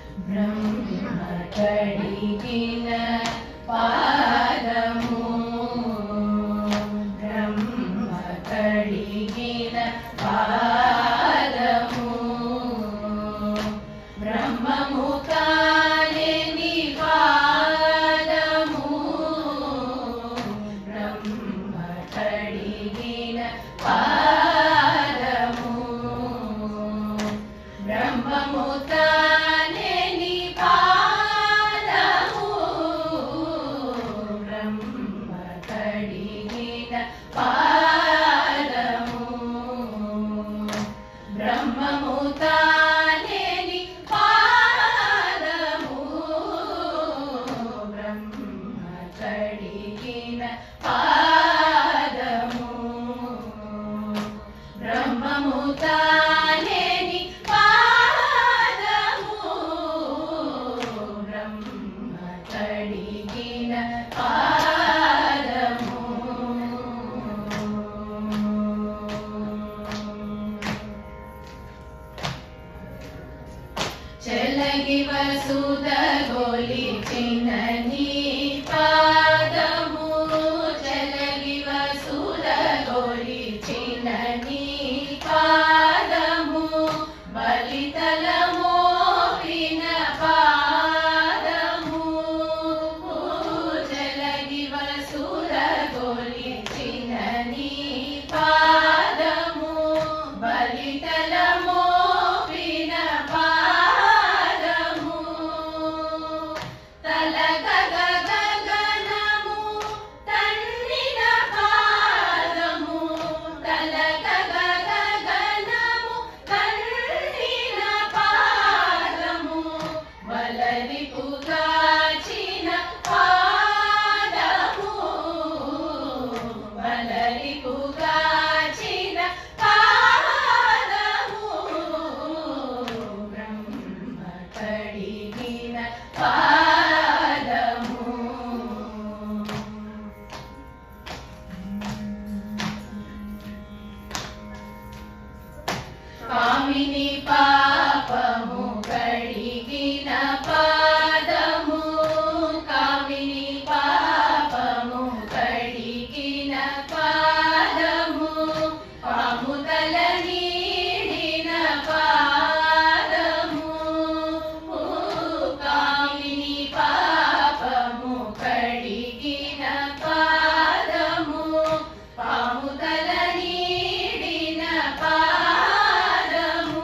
బ్రహ్మ కడిగిన పాదము బ్రహ్మ కడిగిన పాదము బ్రహ్మము కాలేని పాదము బ్రహ్మ కడిగిన పాదము బ్రహ్మము కాలేని పాదము బ్రహ్మ కడిగిన పాదము బ్రహ్మము కాలేని పాదము బ్రహ్మ కడిగిన పాదము బ్రహ్మము కాలేని పాదము బ్రహ్మ కడిగిన పాదము చలగి వసుద గొలిచిన నీ పాదము చలగి వసుద గొలిచిన నీ పాదము బలితలము విన పాదము చలగి వసుద గొలిచిన నీ పాదము బలితలము విన పాదము తలగ గగనము తన్నిన పాదము తలగ గగనము తన్నిన పాదము వలరిపు కాచిన పాదము వలరిపు కాచిన పాదము బ్రహ్మ కడిగిన పాదము కామిని పాపము కడిగిన పాదము కామిని పాపము కడిగిన పాదము పాముతల నీడిన పాదము కామిని పాపము కడిగిన పాదము పాముతల నీడిన పాదము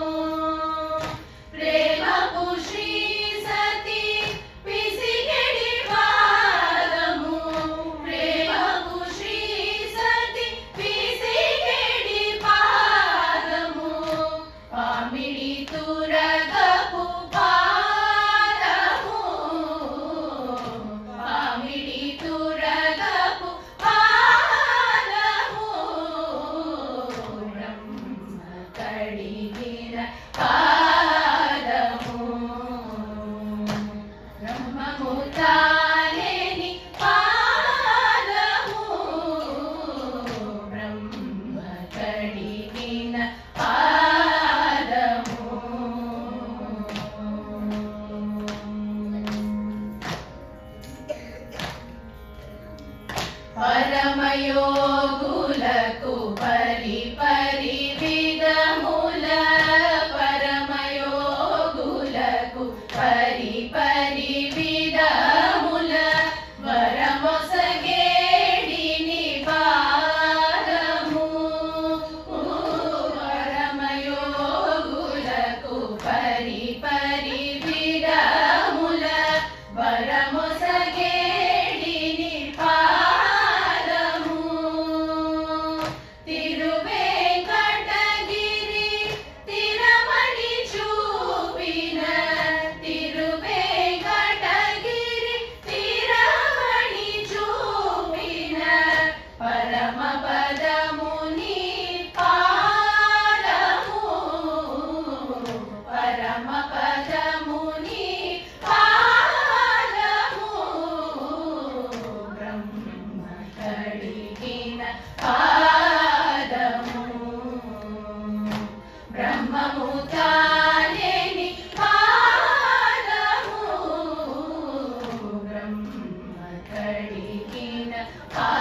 ప్రేమపు శ్రీ సతి పిసిగడి పాదము ప్రేమపు శ్రీ సతి పిసిగడి పాదము పామిడి తురగపు పాదము పామిడి తురగపు పాదము బ్రహ్మ కడిగిన పాదము బ్రహ్మము కాలేని పాదము బ్రహ్మ కడిగిన పాదము పరమయోగులకు పరి పరి విధముల పరమయోగులకు పరి పరి విధముల వరమొసగేడిని పాదము పరమయోగులకు పరి పరి విధముల వరమొసగేడిని పాదము తిరువేంకటగిరి తిరమణి చూపిన తిరువేంకటగిరి తిరమణి చూపిన పరమ పదముని పాదము పరమ పద పా